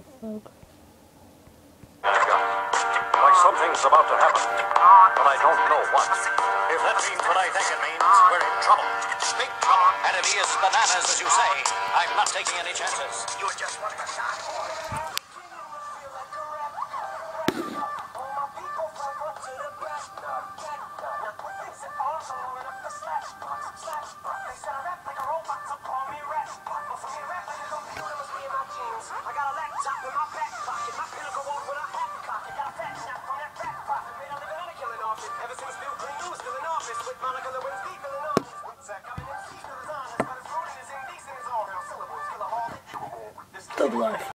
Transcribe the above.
Like something's about to happen, but I don't know what. If that means what I think it means, we're in trouble. Big trouble. And if he is bananas, as you say, I'm not taking any chances. You were just one of the dark. I got a laptop in my back pocket. My pinnacle won't when I hat cock. I got a fat shot from that fat profit. Made a living on a killing office. Ever since Bill Clinton was still in office. With Monica Lewinsky filling office. Coming in, she's still as honest. But his ruling is indecent as all real syllables. Kill a whole. Double life.